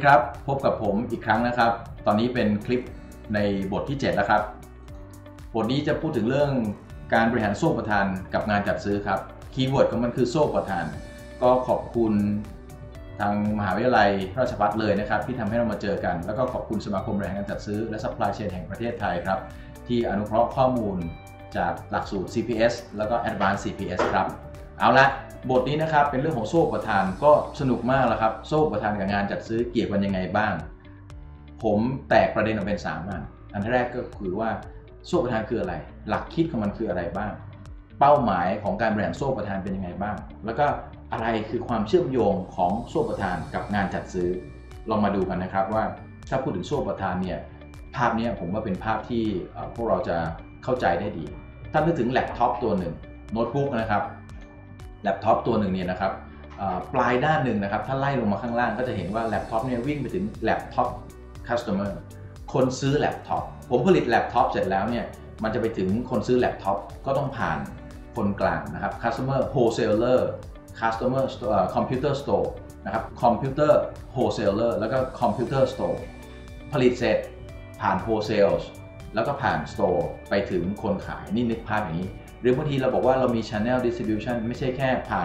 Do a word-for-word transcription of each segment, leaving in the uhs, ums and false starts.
ครับพบกับผมอีกครั้งนะครับตอนนี้เป็นคลิปในบทที่เจ็ดแล้วครับบทนี้จะพูดถึงเรื่องการบริหารโซ่ประทานกับงานจัดซื้อครับคีย์เวิร์ดของมันคือโซ่ประทานก็ขอบคุณทางมหาวิทยาลัยราชภัฏเลยนะครับที่ทำให้เรามาเจอกันแล้วก็ขอบคุณสมาคมบริหารการจัดซื้อและซัพพลายเชนแห่งประเทศไทยครับที่อนุเคราะห์ข้อมูลจากหลักสูตร ซี พี เอส แล้วก็ Advanced ซี พี เอส ครับเอาละบทนี้นะครับเป็นเรื่องของโซ่ประทานก็สนุกมากแล้วครับโซ่ประทานกับงานจัดซื้อเกี่ยวกันยังไงบ้างผมแตกประเด็นออกเป็นสามอันอันแรกก็คือว่าโซ่ประทานคืออะไรหลักคิดของมันคืออะไรบ้างเป้าหมายของการบริหารโซ่ประทานเป็นยังไงบ้างแล้วก็อะไรคือความเชื่อมโยงของโซ่ประทานกับงานจัดซื้อลองมาดูกันนะครับว่าถ้าพูดถึงโซ่ประทานเนี่ยภาพนี้ผมว่าเป็นภาพที่พวกเราจะเข้าใจได้ดีถ้านึกถึงแล็ปท็อปตัวหนึ่งโน้ตบุ๊กนะครับแล็ปท็อปตัวหนึ่งเนี่ยนะครับปลายด้านหนึ่งนะครับถ้าไล่ลงมาข้างล่างก็จะเห็นว่าแล็ปท็อปเนี่ยวิ่งไปถึงแล็ปท็อปคัสเตอร์คนซื้อแล็ปท็อปผมผลิตแล็ปท็อปเสร็จแล้วเนี่ยมันจะไปถึงคนซื้อแล็ปท็อปก็ต้องผ่านคนกลางนะครับ customer wholesaler customer computer store นะครับ computer wholesaler แล้วก็ computer store ผลิตเสร็จผ่าน wholesale แล้วก็ผ่าน store ไปถึงคนขายนี่นึกภาพอย่างนี้หรือบางทีเราบอกว่าเรามี channel distribution ไม่ใช่แค่ผ่าน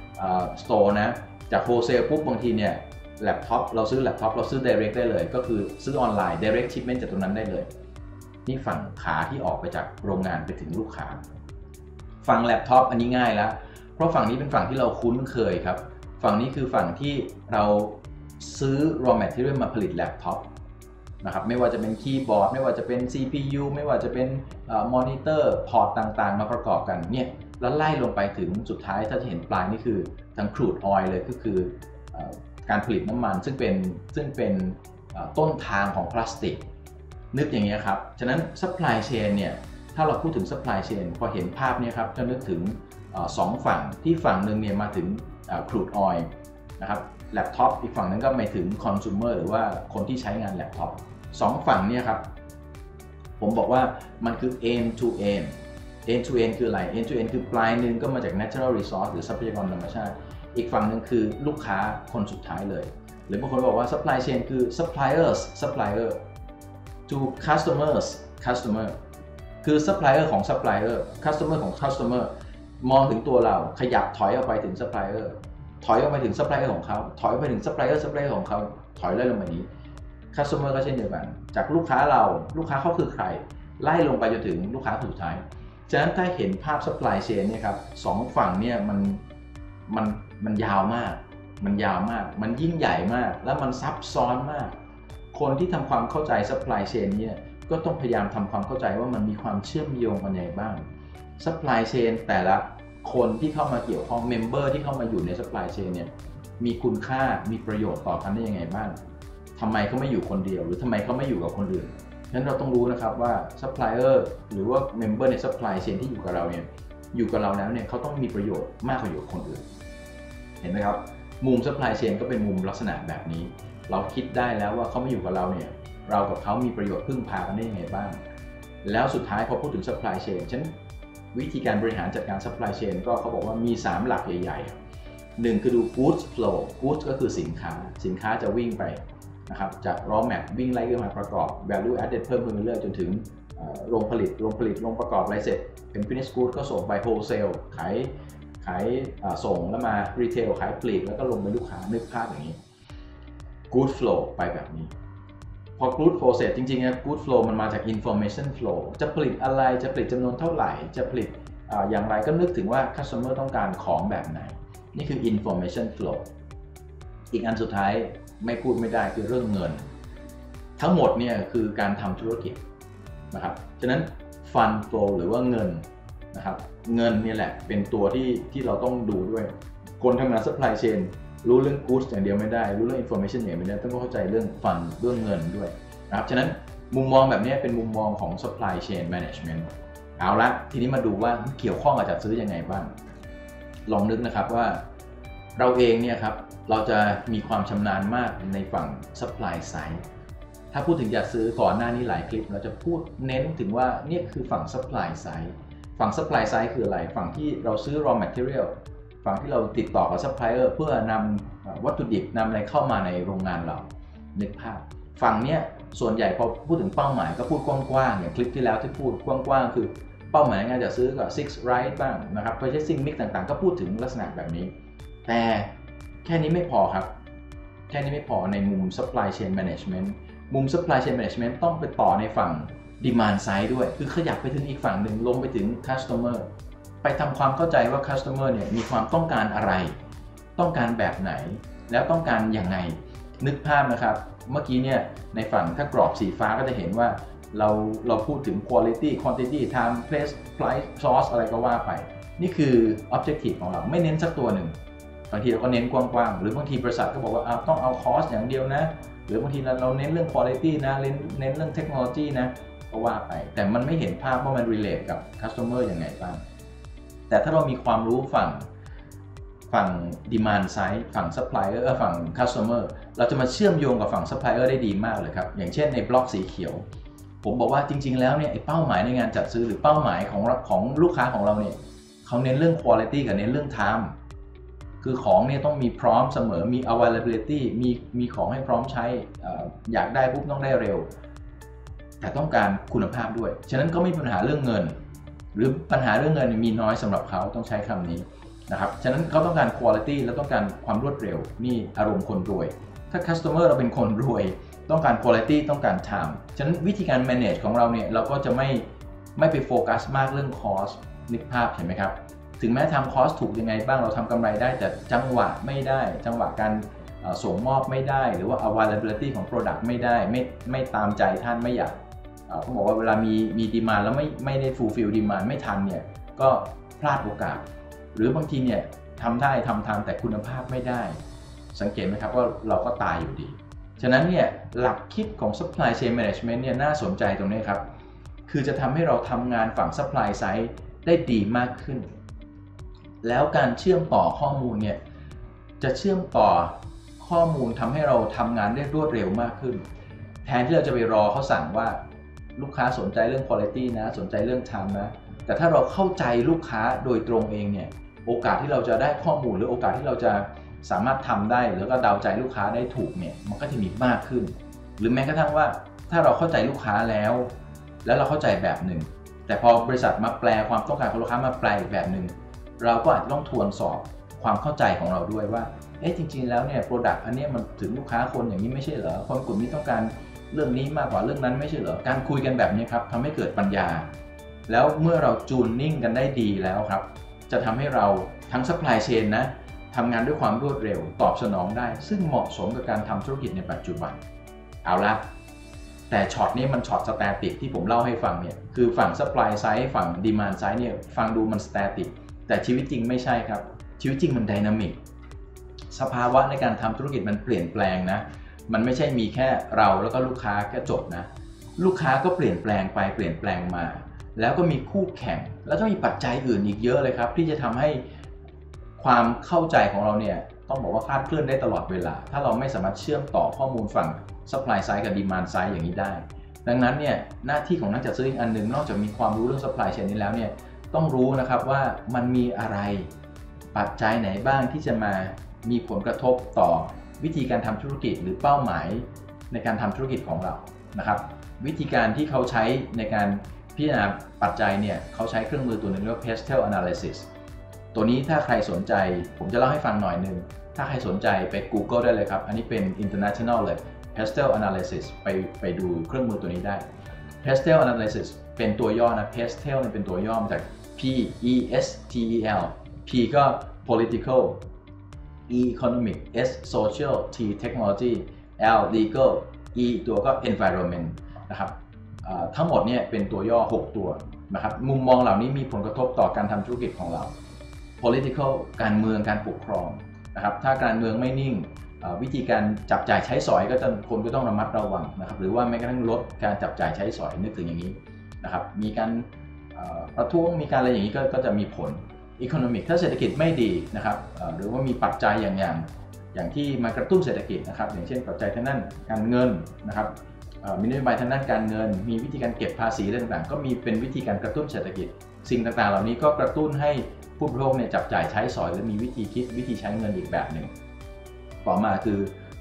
store นะจาก wholesale ปุ๊บบางทีเนี่ยแล็ปท็อปเราซื้อแล็ปท็อปเราซื้อ direct ได้เลยก็คือซื้อออนไลน์ direct shipment จากตรงนั้นได้เลยนี่ฝั่งขาที่ออกไปจากโรงงานไปถึงลูกค้าฝั่งแล็ปท็อปอันนี้ง่ายแล้วเพราะฝั่งนี้เป็นฝั่งที่เราคุ้นเคยครับฝั่งนี้คือฝั่งที่เราซื้อ raw material มาผลิตแล็ปท็อปนะครับไม่ว่าจะเป็นคีย์บอร์ดไม่ว่าจะเป็น ซี พี ยู ไม่ว่าจะเป็นมอนิเตอร์พอร์ตต่างๆมาประกอบกันเนี่ยแล้วไล่ลงไปถึงสุดท้ายถ้าจะเห็นปลายนี่คือทั้งครูดออยล์เลยก็คือการผลิตน้ำมันซึ่งเป็นซึ่งเป็นต้นทางของพลาสติกนึกอย่างเงี้ยครับฉะนั้น supply chain เนี่ยถ้าเราพูดถึง supply chain พอเห็นภาพนี้ครับจะนึกถึงสองฝั่งที่ฝั่งหนึ่งเนี่ยมาถึงครูดออยล์นะครับแล็ปท็อปอีกฝั่งนึงก็ไปถึงคอน sumer หรือว่าคนที่ใช้งานแล็ปท็อปสองฝั่งเนี่ยครับผมบอกว่ามันคือ end to end end to end คืออะไร end to end คือปลายหนึ่งก็มาจาก natural resource หรือทรัพยากรธรรมชาติอีกฝั่งหนึ่งคือลูกค้าคนสุดท้ายเลยหรือบางคนบอกว่า supply chain คือ suppliers supplier to customers customer คือ supplier ของ supplier customer ของ customer มองถึงตัวเราขยับถอยออกไปถึง supplier ถอยออกไปถึง supplier ของเขาถอยออกไปถึง supplier supplier ของเขาถอยไล่ลงมานี้ customer ก็เช่นเดียวกันจากลูกค้าเราลูกค้าเขาคือใครไล่ลงไปจนถึงลูกค้าสุดท้ายฉะนั้นถ้าเห็นภาพ supply chain เนี่ยครับสองฝั่งเนี่ยมันมันมันยาวมากมันยาวมากมันยิ่งใหญ่มากแล้วมันซับซ้อนมากคนที่ทำความเข้าใจ supply chain เนี่ยก็ต้องพยายามทำความเข้าใจว่ามันมีความเชื่อมโยงกันยังไงบ้าง supply chain แต่ละคนที่เข้ามาเกี่ยวข้อง member ที่เข้ามาอยู่ใน supply chain เนี่ยมีคุณค่ามีประโยชน์ต่อกันได้ยังไงบ้างทำไมเขาไม่อยู่คนเดียวหรือทำไมเขาไม่อยู่กับคนอื่นฉะนั้นเราต้องรู้นะครับว่า supplier หรือว่า member ใน supply chain ที่อยู่กับเราเนี่ยอยู่กับเราแล้วเนี่ยเขาต้องมีประโยชน์มากกว่าอยู่กับคนอื่นเห็นไหมครับมุม supply chain ก็เป็นมุมลักษณะแบบนี้เราคิดได้แล้วว่าเขาไม่อยู่กับเราเนี่ยเรากับเขามีประโยชน์พึ่งพากันได้ยังไงบ้างแล้วสุดท้ายพอพูดถึง supply chain ฉะนั้นวิธีการบริหารจัดการ supply chain ก็เขาบอกว่ามีสามหลักใหญ่ๆหนึ่งคือดู goods flow goods ก็คือสินค้าสินค้าจะวิ่งไปนะครับจาก raw mat วิ่งไล่ขึ้นมาประกอบ value added เพิ่มขึ้นเรื่อยๆจนถึงโรงผลิตโรงผลิตโรงประกอบอะไรเสร็จเป็น finished goods ก็ส่งไป wholesale ขายขายส่งแล้วมา retail ขายปลีกแล้วก็ลงไปลูกค้านึกภาพอย่างนี้ good flow ไปแบบนี้พอ good flow เสร็จจริงๆนะ good flow มันมาจาก information flow จะผลิตอะไรจะผลิตจำนวนเท่าไหร่จะผลิต อ, อย่างไรก็นึกถึงว่า customer ต้องการของแบบไหนนี่คือ information flow อีกอันสุดท้ายไม่พูดไม่ได้คือเรื่องเงินทั้งหมดเนี่ยคือการทำธุรกิจนะครับฉะนั้น fund flow หรือว่าเงินนะครับเงินนี่แหละเป็นตัวที่ที่เราต้องดูด้วยคนทำงาน supply chain รู้เรื่อง goods อย่างเดียวไม่ได้รู้เรื่อง information อย่างเดียวไม่ได้ต้องเข้าใจเรื่อง fund เรื่องเงินด้วยนะครับฉะนั้นมุมมองแบบนี้เป็นมุมมองของ supply chain management เอาละทีนี้มาดูว่าเกี่ยวข้องกับจัดซื้อยังไงบ้างลองนึกนะครับว่าเราเองเนี่ยครับเราจะมีความชำนาญมากในฝั่ง supply side ถ้าพูดถึงจัดซื้อก่อนหน้านี้หลายคลิปเราจะพูดเน้นถึงว่านี่คือฝั่ง supply side ฝั่ง supply side คืออะไรฝั่งที่เราซื้อ raw material ฝั่งที่เราติดต่อกับ supplier เพื่อนำวัตถุดิบนำอะไรเข้ามาในโรงงานเรานึกภาพฝั่งเนี้ยส่วนใหญ่พอพูดถึงเป้าหมายก็พูดกว้างๆอย่างคลิปที่แล้วที่พูดกว้างๆคือเป้าหมายงานจะซื้อกับ six right บ้างนะครับ purchasing mix ต่างๆก็พูดถึงลักษณะแบบนี้แต่แค่นี้ไม่พอครับแค่นี้ไม่พอในมุม supply chain management มุม supply chain management ต้องไปต่อในฝั่ง demand side ด้วยคือขยับไปถึงอีกฝั่งหนึ่งลงไปถึง customer ไปทำความเข้าใจว่า customer เนี่ยมีความต้องการอะไรต้องการแบบไหนแล้วต้องการยังไงนึกภาพนะครับเมื่อกี้เนี่ยในฝั่งถ้ากรอบสีฟ้าก็จะเห็นว่าเราเราพูดถึง quality quantity time place price source อะไรก็ว่าไปนี่คือ objective ของเราไม่เน้นสักตัวหนึ่งบางทีเราก็เน้นกว้างๆหรือบางทีบริษัทก็บอกว่าต้องเอา cost อย่างเดียวนะหรือบางทีเราเน้นเรื่อง quality นะเน้นเน้นเรื่อง technology นะก็ว่าไปแต่มันไม่เห็นภาพว่ามัน relate กับ customer ยังไงบ้างแต่ถ้าเรามีความรู้ฝั่งฝั่ง demand side ฝั่ง supplier ฝั่ง customer เราจะมาเชื่อมโยงกับฝั่ง supplier ได้ดีมากเลยครับอย่างเช่นในบล็อกสีเขียวผมบอกว่าจริงๆแล้วเนี่ยไอ้เป้าหมายในงานจัดซื้อหรือเป้าหมายของของลูกค้าของเราเนี่ยเขาเน้นเรื่อง quality กับเน้นเรื่อง time คือของเนี่ยต้องมีพร้อมเสมอมี availability มีมีของให้พร้อมใช้อยากได้ปุ๊บต้องได้เร็วแต่ต้องการคุณภาพด้วยฉะนั้นก็ไม่มีปัญหาเรื่องเงินหรือปัญหาเรื่องเงินมีน้อยสำหรับเขาต้องใช้คำนี้นะครับฉะนั้นเขาต้องการ quality และต้องการความรวดเร็วนี่อารมณ์คนรวยถ้า customer เราเป็นคนรวยต้องการ quality ต้องการ time ฉะนั้นวิธีการ manage ของเราเนี่ยเราก็จะไม่ไม่ไปโฟกัสมากเรื่อง cost นึกภาพเห็นไหมครับถึงแม้ทำ cost ถูกยังไงบ้างเราทำกำไรได้แต่จังหวะไม่ได้จังหวะการส่งมอบไม่ได้หรือว่า availability ของ product ไม่ได้ไม่ไม่ตามใจท่านไม่อยากเขาบอกว่าเวลามีมี demand แล้วไม่ไม่ได้ fulfill demand ไม่ทันเนี่ยก็พลาดโอกาสหรือบางทีเนี่ยทำได้ทำทำแต่คุณภาพไม่ได้สังเกตไหมครับว่าเราก็ตายอยู่ดีฉะนั้นเนี่ยหลักคิดของ supply chain management เนี่ยน่าสนใจตรงนี้ครับคือจะทำให้เราทำงานฝั่ง supply side ได้ดีมากขึ้นแล้วการเชื่อมต่อข้อมูลเนี่ยจะเชื่อมต่อข้อมูลทำให้เราทำงานได้รวดเร็วมากขึ้นแทนที่เราจะไปรอเขาสั่งว่าลูกค้าสนใจเรื่อง quality นะสนใจเรื่อง time นะแต่ถ้าเราเข้าใจลูกค้าโดยตรงเองเนี่ยโอกาสที่เราจะได้ข้อมูลหรือโอกาสที่เราจะสามารถทำได้แล้วก็เดาใจลูกค้าได้ถูกเนี่ยมันก็จะมีมากขึ้นหรือแม้กระทั่งว่าถ้าเราเข้าใจลูกค้าแล้วแล้วเราเข้าใจแบบหนึ่งแต่พอบริษัทมาแปลความต้องการของลูกค้ามาแปลอีกแบบหนึ่งเราก็อาจจะต้องทวนสอบความเข้าใจของเราด้วยว่าเอ๊ะจริงๆแล้วเนี่ย product อันนี้มันถึงลูกค้าคนอย่างนี้ไม่ใช่เหรอคนกลุ่มนี้ต้องการเรื่องนี้มากกว่าเรื่องนั้นไม่ใช่เหรอการคุยกันแบบนี้ครับทำให้เกิดปัญญาแล้วเมื่อเราจูนนิ่งกันได้ดีแล้วครับจะทำให้เราทั้ง supply chain นะทำงานด้วยความรวดเร็วตอบสนองได้ซึ่งเหมาะสมกับการทำธุรกิจในปัจจุบันเอาละแต่ช็อตนี้มันช็อตสแตติกที่ผมเล่าให้ฟังเนี่ยคือฝั่ง supply side ฝั่ง demand side เนี่ยฟังดูมันสแตติกแต่ชีวิตจริงไม่ใช่ครับชีวิตจริงมันไดนามิกสภาวะในการทำธุรกิจมันเปลี่ยนแปลงนะมันไม่ใช่มีแค่เราแล้วก็ลูกค้าแค่จบนะลูกค้าก็เปลี่ยนแปลงไปเปลี่ยนแปลงมาแล้วก็มีคู่แข่งแล้วก็มีปัจจัยอื่นอีกเยอะเลยครับที่จะทำให้ความเข้าใจของเราเนี่ยต้องบอกว่าคลาดเคลื่อนได้ตลอดเวลาถ้าเราไม่สามารถเชื่อมต่อข้อมูลฝั่ง supply side กับ demand side อย่างนี้ได้ดังนั้นเนี่ยหน้าที่ของนักจัดซื้ออีกอันหนึ่งนอกจากมีความรู้เรื่อง supply chain นี้แล้วเนี่ยต้องรู้นะครับว่ามันมีอะไรปัจจัยไหนบ้างที่จะมามีผลกระทบต่อวิธีการทำธุรกิจหรือเป้าหมายในการทำธุรกิจของเรานะครับวิธีการที่เขาใช้ในการพิจารณาปัจจัยเนี่ยเขาใช้เครื่องมือตัวหนึ่งเรียกว่า Pestel Analysis ตัวนี้ถ้าใครสนใจผมจะเล่าให้ฟังหน่อยนึงถ้าใครสนใจไป Google ได้เลยครับอันนี้เป็น international เลย Pestel Analysis ไปไปดูเครื่องมือตัวนี้ได้ Pestel Analysis เป็นตัวย่อนะ Pestel เป็นตัวย่อมาจาก P E S T E L P ก็ political E economic S social T technology L legal E ตัวก็ environment นะครับทั้งหมดเนี่ยเป็นตัวย่อหกตัวนะครับมุมมองเหล่านี้มีผลกระทบต่อการทำธุรกิจของเรา political การเมืองการปกครองนะครับถ้าการเมืองไม่นิ่งวิธีการจับจ่ายใช้สอยก็จะคนก็ต้องระมัดระวังนะครับหรือว่าแม้กระทั่งลดการจับจ่ายใช้สอยนึกถึงอย่างนี้นะครับมีการประท้วงมีการอะไรอย่างนี้ก็ก็จะมีผล economic ถ้าเศรษฐกิจไม่ดีนะครับหรือว่ามีปัจจัยอย่างอย่างอย่างที่มากระตุ้นเศรษฐกิจนะครับอย่างเช่นปัจจัยทางด้านการเงินนะครับมีนโยบายทางด้านการเงินมีวิธีการเก็บภาษีต่างๆก็มีเป็นวิธีการกระตุ้นเศรษฐกิจสิ่งต่างๆเหล่านี้ก็กระตุ้นให้ผู้บริโภคเนี่ยจับจ่ายใช้สอยและมีวิธีคิดวิธีใช้เงินอีกแบบหนึ่งต่อมาคือ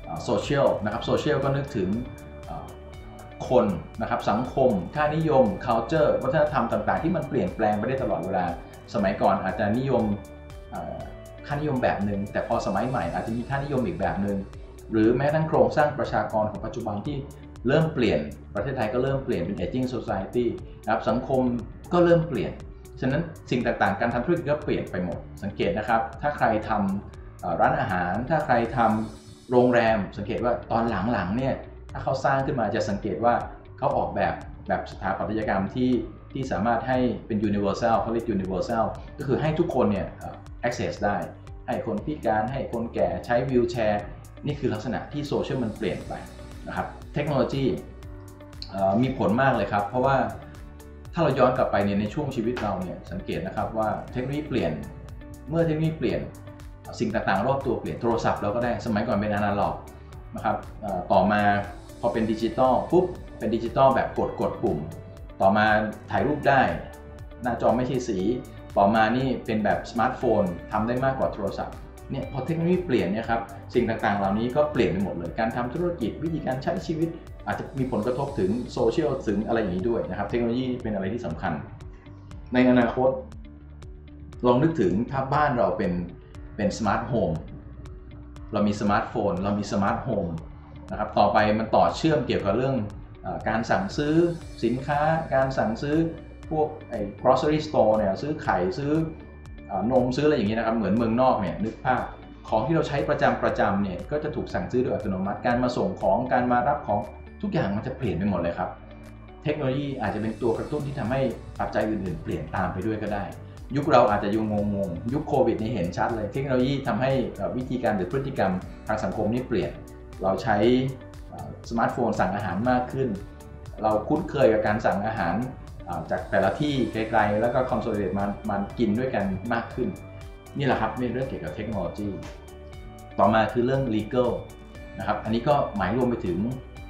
โซเชียลนะครับโซเชียลก็นึกถึงคนนะครับสังคมค่านิยม culture วัฒนธรรมต่างๆที่มันเปลี่ยนแปลงไปได้ตลอดเวลาสมัยก่อนอาจจะนิยมค่านิยมแบบหนึ่งแต่พอสมัยใหม่อาจจะมีค่านิยมอีกแบบหนึ่งหรือแม้ทั้งโครงสร้างประชากรของปัจจุบันที่เริ่มเปลี่ยนประเทศไทยก็เริ่มเปลี่ยนเป็น aging society นะครับสังคมก็เริ่มเปลี่ยนฉะนั้นสิ่งต่างๆการทำธุรกิจก็เปลี่ยนไปหมดสังเกตนะครับถ้าใครทำร้านอาหารถ้าใครทำโรงแรมสังเกตว่าตอนหลังๆเนี่ยถ้าเขาสร้างขึ้นมาจะสังเกตว่าเขาออกแบบแบบสถาปัตยกรรมที่ที่สามารถให้เป็น universal เขาเรียก universal ก็คือให้ทุกคนเนี่ย access ได้ให้คนพิการให้คนแก่ใช้วีลแชร์นี่คือลักษณะที่โซเชียลมันเปลี่ยนไปนะครับเทคโนโลยีมีผลมากเลยครับเพราะว่าถ้าเราย้อนกลับไปเนี่ยในช่วงชีวิตเราเนี่ยสังเกตนะครับว่าเทคโนโลยีเปลี่ยนเมื่อเทคโนโลยีเปลี่ยนสิ่งต่างๆรอบตัวเปลี่ยนโทรศัพท์เราก็ได้สมัยก่อนเป็นอนาล็อกนะครับต่อมาพอเป็นดิจิตอลปุ๊บเป็นดิจิตอลแบบกดกดปุ่มต่อมาถ่ายรูปได้หน้าจอไม่ใช่สีต่อมานี่เป็นแบบสมาร์ทโฟนทำได้มากกว่าโทรศัพท์เนี่ยพอเทคโนโลยีเปลี่ยนเนี่ยครับสิ่งต่างๆเหล่านี้ก็เปลี่ยนไปหมดเลยการทำธุรกิจวิธีการใช้ชีวิตอาจจะมีผลกระทบถึงโซเชียลถึงอะไรอย่างนี้ด้วยนะครับเทคโนโลยีเป็นอะไรที่สำคัญในอนาคตลองนึกถึงถ้าบ้านเราเป็นเป็นสมาร์ทโฮมเรามีสมาร์ทโฟนเรามีสมาร์ทโฮมนะครับต่อไปมันต่อเชื่อมเกี่ยวกับเรื่องการสั่งซื้อสินค้าการสั่งซื้อพวกไอ้ grocery store เนี่ยซื้อไข่ซื้อนมซื้ออะไรอย่างนี้นะครับเหมือนเมืองนอกเนี่ยนึกภาพของที่เราใช้ประจำประจำเนี่ยก็จะถูกสั่งซื้อโดยอัตโนมัติการมาส่งของการมารับของทุกอย่างมันจะเปลี่ยนไปหมดเลยครับเทคโนโลยีอาจจะเป็นตัวกระตุ้นที่ทำให้ปัจจัยอื่นๆเปลี่ยนตามไปด้วยก็ได้ยุคเราอาจจะยังงงๆยุคโควิดนี่เห็นชัดเลยเทคโนโลยีทำให้วิธีการหรือพฤติกรรมทางสังคมนี่เปลี่ยนเราใช้สมาร์ทโฟนสั่งอาหารมากขึ้นเราคุ้นเคยกับการสั่งอาหารจากแต่ละที่ไกลๆแล้วก็คอนโซลเลตมามากินด้วยกันมากขึ้นนี่แหละครับเป็นเรื่องเกี่ยวกับเทคโนโลยีต่อมาคือเรื่อง legal นะครับอันนี้ก็หมายรวมไปถึง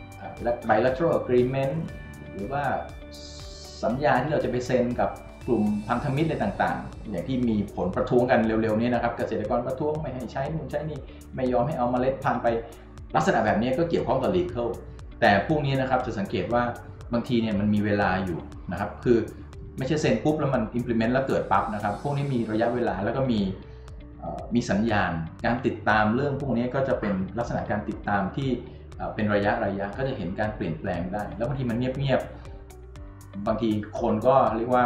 bilateral agreement หรือว่าสัญญาที่เราจะไปเซ็นกับกลุ่มพันธมิตรอะไรต่างๆอย่างที่มีผลประท้วงกันเร็วๆนี้นะครับเกษตรกรประท้วงไม่ให้ใช้นู่นใช้นี่ไม่ยอมให้เอาเมล็ดพันธุ์ไปลักษณะแบบนี้ก็เกี่ยวข้องกับ legal แต่พวกนี้นะครับจะสังเกตว่าบางทีเนี่ยมันมีเวลาอยู่นะครับคือไม่ใช่เซ็นปุ๊บแล้วมัน implement แล้วเกิดปั๊บนะครับพวกนี้มีระยะเวลาแล้วก็มีมีสัญญาณการติดตามเรื่องพวกนี้ก็จะเป็นลักษณะการติดตามที่เป็นระยะระยะก็จะเห็นการเปลี่ยนแปลงได้แล้วบางทีมันเงียบๆบางทีคนก็เรียกว่า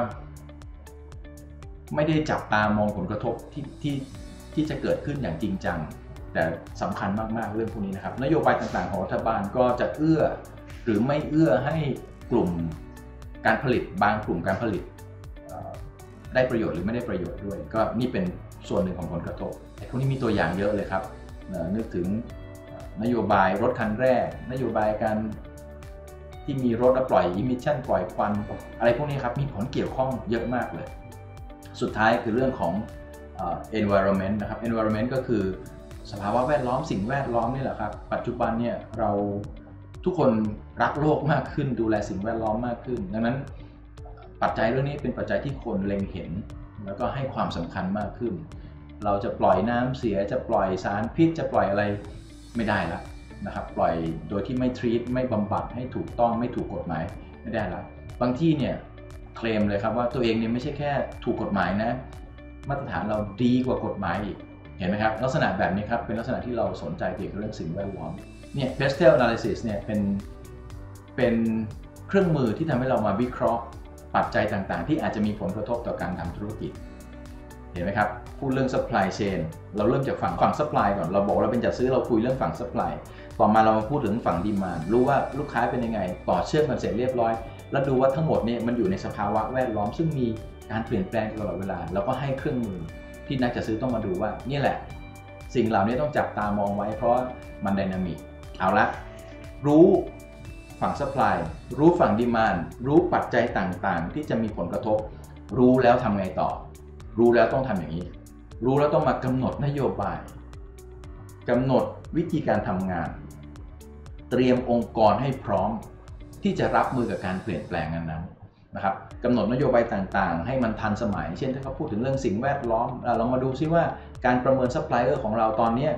ไม่ได้จับตามองผลกระทบที่ที่ที่จะเกิดขึ้นอย่างจริงจังแต่สำคัญมากๆเรื่องพวกนี้นะครับนโยบายต่างๆของรัฐบาลก็จะเอื้อหรือไม่เอื้อให้กลุ่มการผลิตบางกลุ่มการผลิตได้ประโยชน์หรือไม่ได้ประโยชน์ด้วยก็นี่เป็นส่วนหนึ่งของผลกระทบแต่พวกนี้มีตัวอย่างเยอะเลยครับนึกถึงนโยบายรถคันแรกนโยบายการที่มีรถแล้วปล่อยอิมิชชั่นปล่อยควันอะไรพวกนี้ครับมีผลเกี่ยวข้องเยอะมากเลยสุดท้ายคือเรื่องของ environment นะครับ environment ก็คือสภาวะแวดล้อมสิ่งแวดล้อมนี่แหละครับปัจจุบันเนี่ยเราทุกคนรักโลกมากขึ้นดูแลสิ่งแวดล้อมมากขึ้นดังนั้นปัจจัยเรื่องนี้เป็นปัจจัยที่คนเล็งเห็นแล้วก็ให้ความสำคัญมากขึ้นเราจะปล่อยน้ำเสียจะปล่อยสารพิษจะปล่อยอะไรไม่ได้แล้วนะครับปล่อยโดยที่ไม่ทรีตไม่บำบัดให้ถูกต้องไม่ถูกกฎหมายไม่ได้แล้วบางที่เนี่ยเคลมเลยครับว่าตัวเองเนี่ยไม่ใช่แค่ถูกกฎหมายนะมาตรฐานเราดีกว่ากฎหมายอีกเห็นไหมครับลักษณะแบบนี้ครับเป็นลักษณะที่เราสนใจเกี่ยวกับเรื่องสิ่งแวดล้อมเนี่ย Pestel Analysis เนี่ยเป็นเป็นเครื่องมือที่ทำให้เรามาวิเคราะห์ปัจจัยต่างๆที่อาจจะมีผลกระทบต่อการทำธุรกิจเห็นไหมครับพูดเรื่อง supply chain เราเริ่มจากฝั่งฝั่ง supply ก่อนเราบอกเราเป็นจัดซื้อเราคุยเรื่องฝั่ง supply ต่อมาเรามาพูดถึงฝั่ง demand รู้ว่าลูกค้าเป็นยังไงต่อเชื่อมกันเสร็จเรียบร้อยแล้วดูว่าทั้งหมดเนี่ยมันอยู่ในสภาวะแวดล้อมซึ่งมีการเปลี่ยนแปลงตลอดเวลาแล้วก็ให้เครื่องมือที่นักจัดซื้อต้องมาดูว่านี่แหละสิ่งเหล่านี้ต้องจับตามองไว้เพราะมันไดนามิกเอาละรู้ฝั่ง supply รู้ฝั่ง demand รู้ปัจจัยต่างๆที่จะมีผลกระทบรู้แล้วทำไงต่อรู้แล้วต้องทำอย่างนี้รู้แล้วต้องมากำหนดนโยบายกำหนดวิธีการทำงานเตรียมองค์กรให้พร้อมที่จะรับมือกับการเปลี่ยนแปลงนั้นๆนะครับกำหนดนโยบายต่างๆให้มันทันสมัยเช่นถ้าเขาพูดถึงเรื่องสิ่งแวดล้อมเราลองมาดูซิว่าการประเมินซัพพลายเออร์ของเราตอนนี้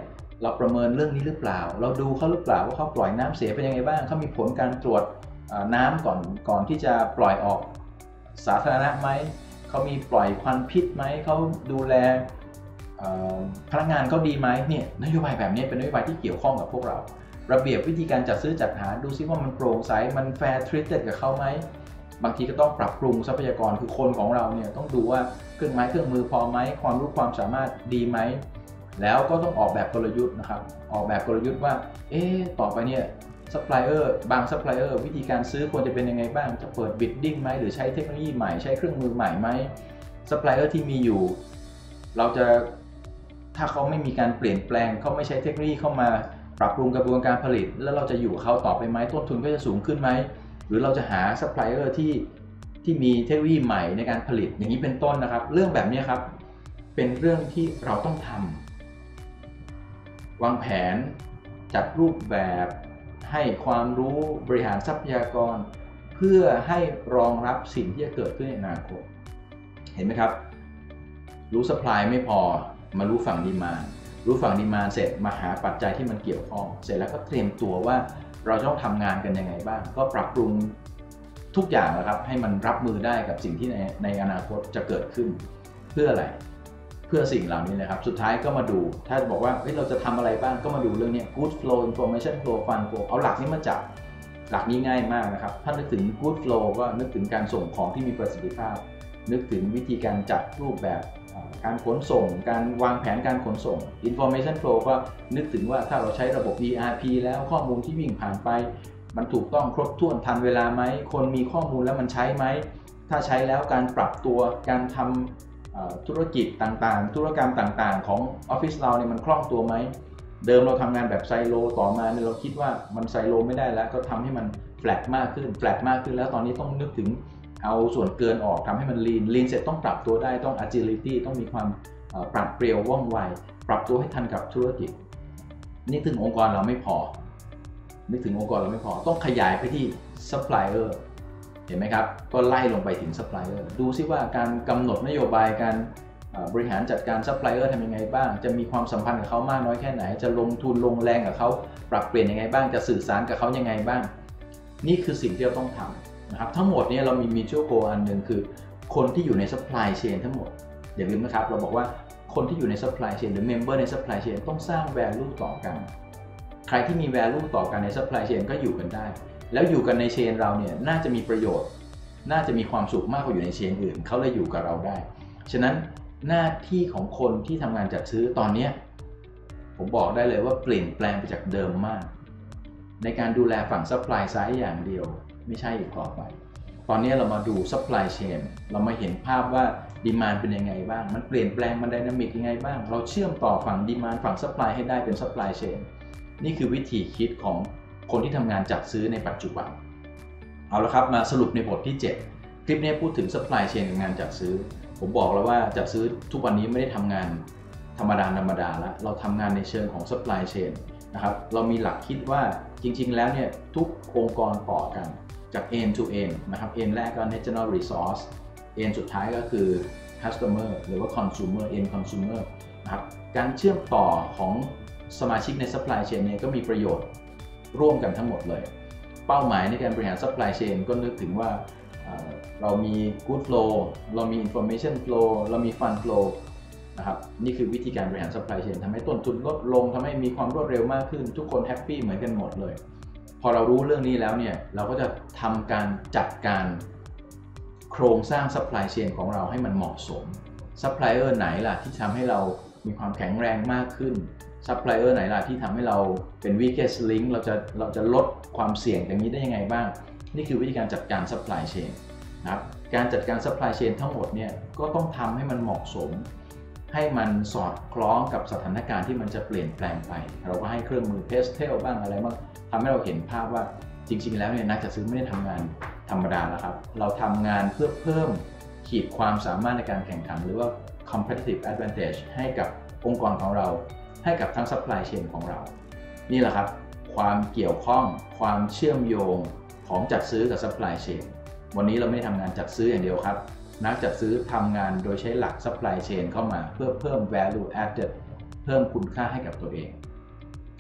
เราประเมินเรื่องนี้หรือเปล่าเราดูเขาหรือเปล่าว่าเขาปล่อยน้ำเสียเป็นยังไงบ้างเขามีผลการตรวจน้ำก่อนก่อนที่จะปล่อยออกสาธารณะไหมเขามีปล่อยควันพิษไหมเขาดูแลพนักงานเขาดีไหมเนี่ยนโยบายแบบนี้เป็นนโยบายที่เกี่ยวข้องกับพวกเราระเบียบวิธีการจัดซื้อจัดหาดูซิว่ามันโปร่งใสมันแฟร์ทรีตเต็ดกับเขาไหมบางทีก็ต้องปรับปรุงทรัพยากรคือคนของเราเนี่ยต้องดูว่าเครื่องไม้เครื่องมือพอไหมความรู้ความสามารถดีไหมแล้วก็ต้องออกแบบกลยุทธ์นะครับออกแบบกลยุทธ์ว่าเอ๊ะต่อไปเนี่ยซัพพลายเออร์บางซัพพลายเออร์วิธีการซื้อควรจะเป็นยังไงบ้างจะเปิดบิดดิ้งไหมหรือใช้เทคโนโลยีใหม่ใช้เครื่องมือใหม่ไหมซัพพลายเออร์ที่มีอยู่เราจะถ้าเขาไม่มีการเปลี่ยนแปลงเขาไม่ใช้เทคโนโลยีเข้ามาปรับปรุงกระบวนการผลิตแล้วเราจะอยู่เขาต่อไปไหมต้นทุนก็จะสูงขึ้นไหมหรือเราจะหาซัพพลายเออร์ที่ที่มีเทคโนโลยีใหม่ในการผลิตอย่างนี้เป็นต้นนะครับเรื่องแบบนี้ครับเป็นเรื่องที่เราต้องทำวางแผนจัดรูปแบบให้ความรู้บริหารทรัพยากรเพื่อให้รองรับสิ่งที่จะเกิดขึ้นในอนาคตเห็นไหมครับรู้ซัพพลายไม่พอมารู้ฝั่งดีมานด์รู้ฝั่งดีมานด์เสร็จมาหาปัจจัยที่มันเกี่ยวข้องเสร็จแล้วก็เตรียมตัวว่าเราต้องทำงานกันยังไงบ้างก็ปรับปรุงทุกอย่างนะครับให้มันรับมือได้กับสิ่งที่ในในอนาคตจะเกิดขึ้นเพื่ออะไรเพื่อสิ่งเหล่านี้นะครับสุดท้ายก็มาดูถ้าบอกว่าเฮ้ยเราจะทำอะไรบ้างก็มาดูเรื่องนี้ good flow information flow fund flow เอาหลักนี้มาจับหลักนี้ง่ายมากนะครับถ้านึกถึง good flow ก็นึกถึงการส่งของที่มีประสิทธิภาพนึกถึงวิธีการจัดรูปแบบการขนส่งการวางแผนการขนส่ง information flow ก็นึกถึงว่าถ้าเราใช้ระบบ อี อาร์ พี แล้วข้อมูลที่วิ่งผ่านไปมันถูกต้องครบถ้วนทันเวลาไหมคนมีข้อมูลแล้วมันใช้ไหมถ้าใช้แล้วการปรับตัวการทำธุรกิจต่างๆธุรกรรมต่างๆของออฟฟิศเราเนี่ยมันคล่องตัวไหมเดิมเราทำงานแบบไซโลต่อมาเนี่ยเราคิดว่ามันไซโลไม่ได้แล้วก็ทำให้มันแฟลตมากขึ้นแฟลตมากขึ้นแล้วตอนนี้ต้องนึกถึงเอาส่วนเกินออกทำให้มันลีนลีนเสร็จต้องปรับตัวได้ต้อง agility ต้องมีความปรับเปลี่ยวว่องไวปรับตัวให้ทันกับธุรกิจนี่ถึงองค์กรเราไม่พอนึกถึงองค์กรเราไม่พอต้องขยายไปที่ supplier เห็นไหมครับก็ไล่ลงไปถึง supplier ดูซิว่าการกำหนดนโยบายการบริหารจัดการ supplier ทำยังไงบ้างจะมีความสัมพันธ์กับเขามากน้อยแค่ไหนจะลงทุนลงแรงกับเขาปรับเปลี่ยนยังไงบ้างจะสื่อสารกับเขายังไงบ้างนี่คือสิ่งที่เราต้องทำนะครับทั้งหมดนี้เรามี mutual goal อันหนึ่งคือคนที่อยู่ใน supply chain ทั้งหมดอย่าลืมนะครับเราบอกว่าคนที่อยู่ใน supply chain หรือ member ใน supply chain ต้องสร้าง value ต่อกันใครที่มี value ต่อกันใน supply chain ก็อยู่กันได้แล้วอยู่กันในเชนเราเนี่ยน่าจะมีประโยชน์น่าจะมีความสุขมากกว่าอยู่ในเชนอื่นเขาเลยอยู่กับเราได้ฉะนั้นหน้าที่ของคนที่ทำงานจัดซื้อตอนนี้ผมบอกได้เลยว่าเปลี่ยนแปลงไปจากเดิมมากในการดูแลฝั่ง supply side อย่างเดียวไม่ใช่อีกต่อไปตอนนี้เรามาดู supply chain เรามาเห็นภาพว่า demand เป็นยังไงบ้างมันเปลี่ยนแปลงมัน dynamic ยังไงบ้างเราเชื่อมต่อฝั่ง demand ฝั่ง supply ให้ได้เป็น supply chain นี่คือวิธีคิดของคนที่ทำงานจัดซื้อในปัจจุบันเอาละครับมาสรุปในบทที่เจ็ดคลิปนี้พูดถึง supply chain กับงานจัดซื้อผมบอกแล้วว่าจัดซื้อทุกวันนี้ไม่ได้ทำงานธรรมดาธรรมดาแล้วเราทำงานในเชิงของ supply chain นะครับเรามีหลักคิดว่าจริงๆแล้วเนี่ยทุกองค์กรต่อกันจาก end to end นะครับ end แรกก็ natural resource end สุดท้ายก็คือ customer หรือว่า consumer end consumer นะครับการเชื่อมต่อของสมาชิกใน supply chain เนี่ยก็มีประโยชน์ร่วมกันทั้งหมดเลยเป้าหมายในการบริหาร supply chain ก็นึกถึงว่าเรามี good flow เรามี information flow เรามี fund flow นะครับนี่คือวิธีการบริหาร supply chain ทำให้ต้นทุนลดลงทำให้มีความรวดเร็วมากขึ้นทุกคนแฮปปี้เหมือนกันหมดเลยพอเรารู้เรื่องนี้แล้วเนี่ยเราก็จะทำการจัดการโครงสร้าง supply chain ของเราให้มันเหมาะสม supplier ไหนล่ะที่ทำให้เรามีความแข็งแรงมากขึ้น supplier ไหนล่ะที่ทำให้เราเป็น weakest link เราจะเราจะลดความเสี่ยงอย่างนี้ได้ยังไงบ้างนี่คือวิธีการจัดการ supply chain นะครับการจัดการ supply chain ทั้งหมดเนี่ยก็ต้องทำให้มันเหมาะสมให้มันสอดคล้องกับสถานการณ์ที่มันจะเปลี่ยนแปลงไปเราก็ให้เครื่องมือ pastel บ้างอะไรบ้างทำให้เราเห็นภาพว่าจริงๆแล้วเนี่ยนักจัดซื้อไม่ได้ทำงานธรรมดาแล้วครับเราทำงานเพื่อเพิ่มขีดความสามารถในการแข่งขันหรือว่า competitive advantage ให้กับองค์กรของเราให้กับทั้ง supply chain ของเรานี่แหละครับความเกี่ยวข้องความเชื่อมโยงของจัดซื้อกับ supply chain วันนี้เราไม่ได้ทำงานจัดซื้ออย่างเดียวครับนักจัดซื้อทำงานโดยใช้หลัก supply chain เข้ามาเพื่อเพิ่ม value added เพิ่มคุณค่าให้กับตัวเอง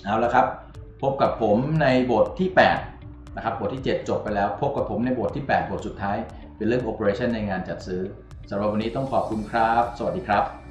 เอาละครับพบกับผมในบทที่แปดนะครับบทที่เจ็ดจบไปแล้วพบกับผมในบทที่แปดบทสุดท้ายเป็นเรื่อง operation ในงานจัดซื้อสำหรับวันนี้ต้องขอบคุณครับสวัสดีครับ